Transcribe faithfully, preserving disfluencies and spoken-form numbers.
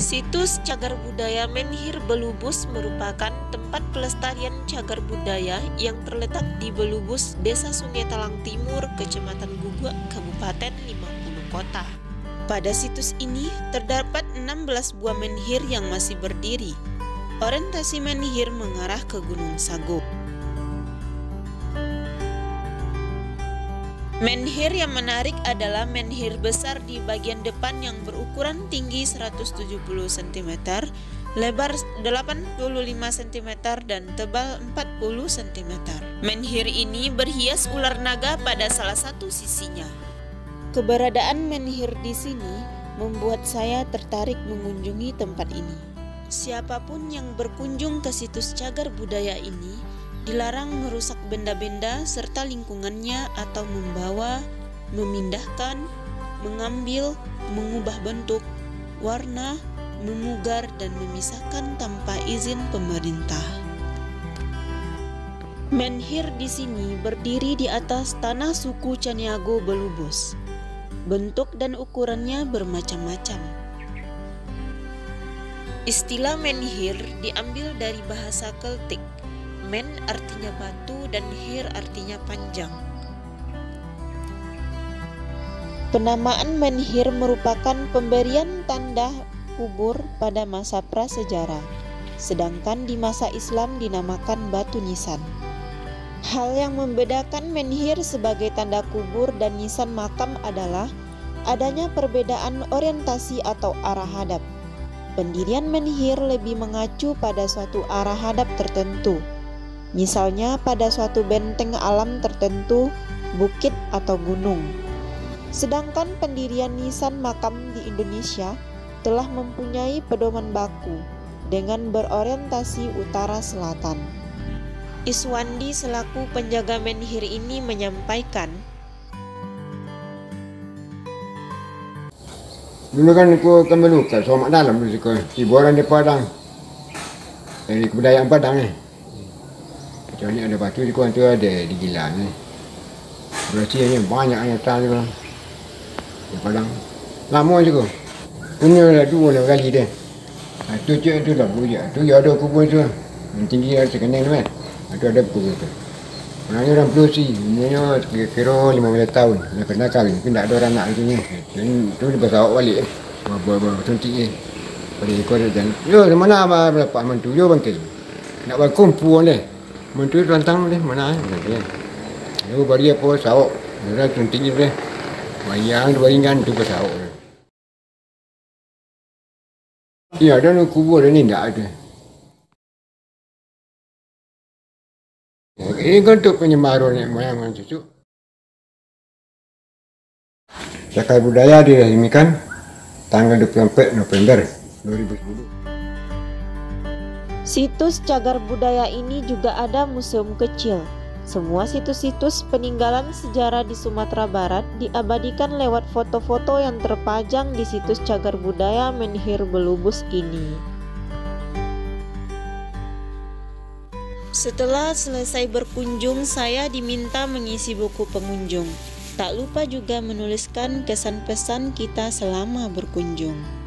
Situs Cagar Budaya Menhir Belubus merupakan tempat pelestarian cagar budaya yang terletak di Belubus, Desa Sungai Talang Timur, Kecamatan Guguk, Kabupaten lima puluh Kota. Pada situs ini terdapat enam belas buah menhir yang masih berdiri. Orientasi menhir mengarah ke Gunung Sago. Menhir yang menarik adalah menhir besar di bagian depan yang berukuran tinggi seratus tujuh puluh sentimeter, lebar delapan puluh lima sentimeter, dan tebal empat puluh sentimeter. Menhir ini berhias ular naga pada salah satu sisinya. Keberadaan menhir di sini membuat saya tertarik mengunjungi tempat ini. Siapapun yang berkunjung ke situs cagar budaya ini dilarang merusak benda-benda serta lingkungannya atau membawa, memindahkan, mengambil, mengubah bentuk, warna, memugar, dan memisahkan tanpa izin pemerintah. Menhir di sini berdiri di atas tanah suku Caniago Belubus. Bentuk dan ukurannya bermacam-macam. Istilah menhir diambil dari bahasa Keltik. Men artinya batu dan hir artinya panjang. Penamaan menhir merupakan pemberian tanda kubur pada masa prasejarah, sedangkan di masa Islam dinamakan batu nisan. Hal yang membedakan menhir sebagai tanda kubur dan nisan makam adalah adanya perbedaan orientasi atau arah hadap. Pendirian menhir lebih mengacu pada suatu arah hadap tertentu. Misalnya pada suatu benteng alam tertentu, bukit atau gunung. Sedangkan pendirian nisan makam di Indonesia telah mempunyai pedoman baku dengan berorientasi utara selatan. Iswandi selaku penjaga menhir ini menyampaikan, dulu kan aku akan melukis somak dalam di sekolah, hiburan di Padang, dari kebudayaan Padang ni. Macam ni ada batu di kuan tu ada di Gilang ni. Berarti ni banyak yang datang juga. Di Padang. Lama juga. Punya dah dua lah kali dia. Ha, tu je tu dah buja. Tu ada kubur tu. Yang tinggi ada sekenang tu kan. Tu ada kubur tu. Orangnya orang Pelusi. Umurnya kira lima belas tahun. Dah kena kahwin. Tapi tak ada orang nak macam ni. Dan tu dia pasal awak balik. Bawa-bawa cantik ni. Pada ekor dia jalan. Yo, di mana abang dapat mantu? Yo bangkit. Nak berkumpul dia. Mentu rantang dia mana eh? Lalu bari apa sawak. Dia cantik dia. Bayang dua ringan tu pasawak. Ya, ada nu kubur ni tak ada. Ini kan untuk penyemaru ni moyang orang cucu. Cagar budaya diresmikan tanggal dua puluh empat November dua ribu sepuluh. Situs cagar budaya ini juga ada museum kecil. Semua situs-situs peninggalan sejarah di Sumatera Barat diabadikan lewat foto-foto yang terpajang di situs cagar budaya Menhir Belubus ini. Setelah selesai berkunjung, saya diminta mengisi buku pengunjung. Tak lupa juga menuliskan kesan pesan kita selama berkunjung.